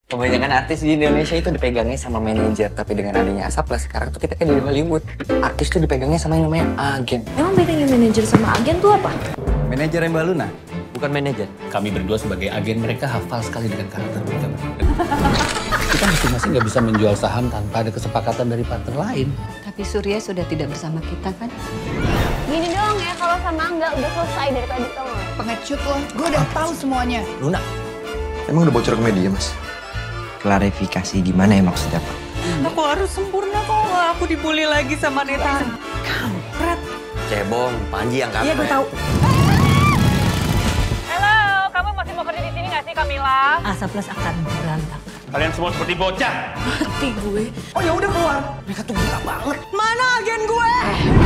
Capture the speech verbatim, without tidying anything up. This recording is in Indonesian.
Kebanyakan artis di Indonesia itu dipegangnya sama manajer, tapi dengan adanya Asap Plus sekarang tuh kita kayak di Hollywood. Artis tuh dipegangnya sama yang namanya agen. Emang bedanya manajer sama agen tuh apa? Manajer yang Mbak Luna, bukan manajer. Kami berdua sebagai agen mereka hafal sekali dengan karakter mereka. Kita masing-masing nggak bisa menjual saham tanpa ada kesepakatan dari partner lain. Tapi Surya sudah tidak bersama kita kan? Gini doang ya, kalau sama Angga udah selesai dari tadi tau gak? Pengecut loh, gue udah tahu semuanya. Luna, Emang udah bocor ke media, Mas? klarifikasi gimana ya maksudnya, Pak? Aku harus sempurna kok nggak aku dibully lagi sama Neta. Kampret. Cebong, Panji yang Iya, gue tahu. Halo, kamu masih mau kerja di sini nggak sih, Kamila? Asap Plus akan berantakan. Kalian semua seperti bocah. Mati gue. Oh ya udah keluar. Mereka tuh gila banget. Mana agen gue?